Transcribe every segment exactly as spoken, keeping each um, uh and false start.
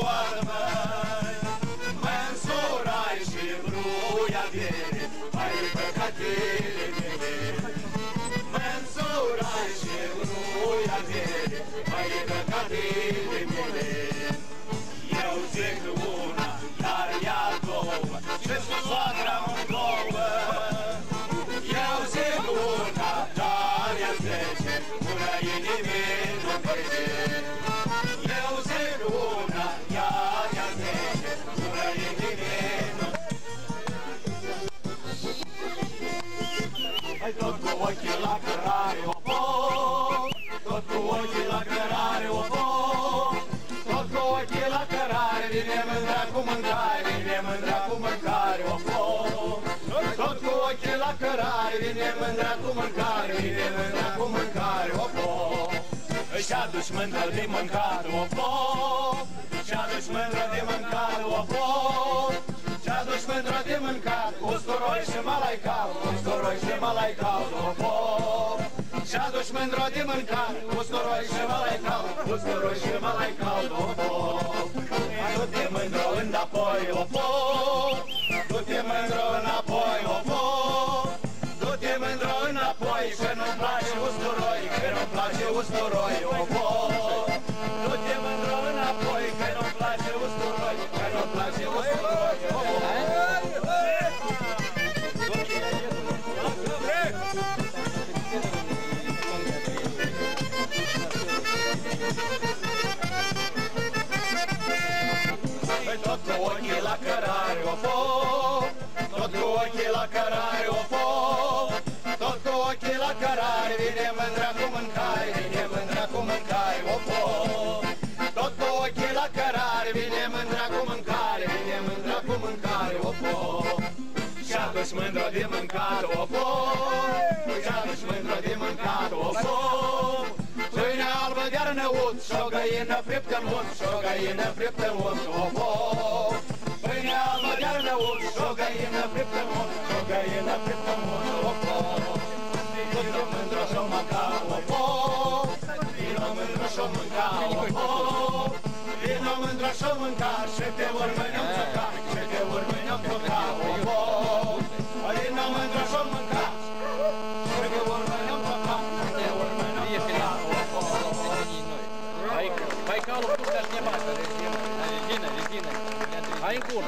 vioară, măi, mă însurai și bruia viere, mai păcatele mele. Mă însurai și bruia viere, mai păcatele mele. Eu zic una, iar ea două, și-ți cu soacra-mi plouă. Eu zic una, dar ea zece, una e nimic nu trece. Eu zic una, iar ea zece, una e nimic nu trece. Hai tot cu ochii la cărare, o foc, tot cu ochii la cărare, o foc. Tot cu ochii la cărare, vine mândra cu mâncare, vine mândra cu mâncare, o foc. Tot cu ochii la cărare, vine mândra cu mâncare, vine mândra cu mâncare, o foc. Și aduci mândră de mâncare, o foc. Și aduci mândră de mâncare, o foc. Și aduci mândră de mâncare, usturoi și malai cald, usturoi și malai cald, o foc. Și aduci mândră de mâncare, usturoi și malai cald, usturoi și malai cald, o foc. Du-te mândră înapoi, o foc. Du-te mândră înapoi, o foc. Du-te mândră înapoi, că nu-mi place usturoi, că nu-mi place usturoi, o foc. Du-te mândră înapoi, că nu-mi place usturoi, că nu-mi place usturoi, o foc. Tot cu ochii la cărare, o foc. Tot cu ochii la cărare, o foc. Tot cu ochii la cărare, vine mândra cu mâncare, vine mândra cu mâncare, o foc. Tot cu ochii la cărare, vine mândra cu mâncare, vine mândra cu mâncare, o foc. Și aduci mândră de mâncare, o foc. Și aduci mândră de mâncare, o foc. Pâine albă de arnăut, și-o găină friptă în unt, și-o găină friptă în unt, o foc. Pâine albă de arnăut, și-o găină friptă în unt, și-o găină friptă în unt, o foc. Vino mândră și-o mânca, o foc. Vino mândră și-o mânca, o foc. Vino mândră și-o mânca, și te urmă-ne-o țuca, și te urmă-ne-o țuca, o foc. Vino mândră și-o mânca, și te urmă-ne-o țuca, și te urmă-ne-o țuca, o foc. Байкалу пушка снимать, резина, резина. Айкун.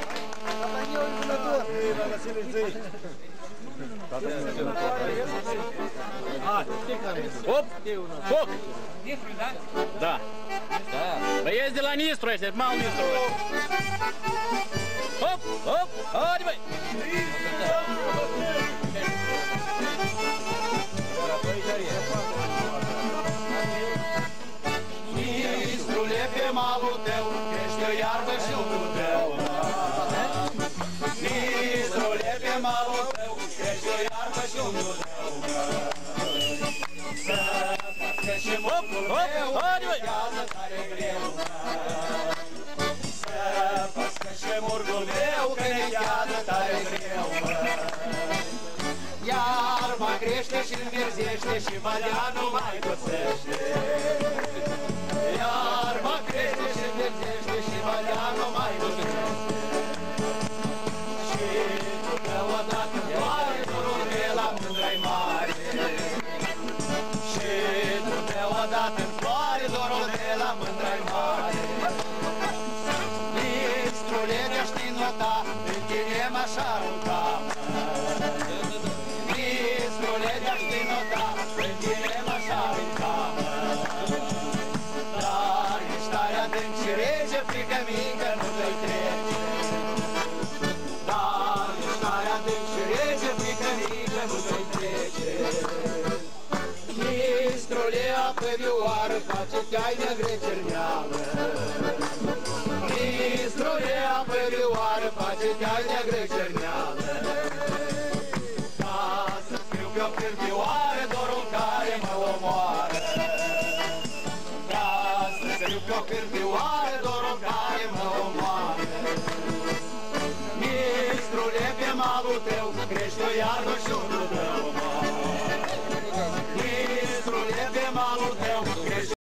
Оп, оп. Да? Да. Мы ездили на Нистру, если мало Нистру. Оп, оп, ходим. Nistrule, pe malul tău, crește o iarbă și un tău. Nistrule, pe malul tău, crește o iarbă și un tău. Să pască și murgul meu, nechează tare greu. Să pască și murgul meu, că nechează tare greu. Iarba crește și înverzește și valea nu mai găsește. Iarba crește și înverzește și valea nu mai găsește. Și tu deodată doare dorul de la mândra-i mare. Și tu deodată doare dorul de la mândra-i mare. Nistrule, de-aș-ti nota, întinem așa ruta. Nistrule, de-aș-ti nota, întinem așa ruta. Dar ești tare adânc și rece, frică mică nu te-i trece. Dar ești tare adânc și rece, frică mică nu te-i trece. Nistrule, apă vioară, face teaină greceneală. Nistrule, apă vioară, face teaină greceneală. Ca să scriu pe-o cârpioară, dorul care mă omoară. Scriu pe-o cârpioară, dorul care mă omoară. Nistrule, pe malul tău, crește o iarbă și un tău. Nistrule, pe malul tău, crește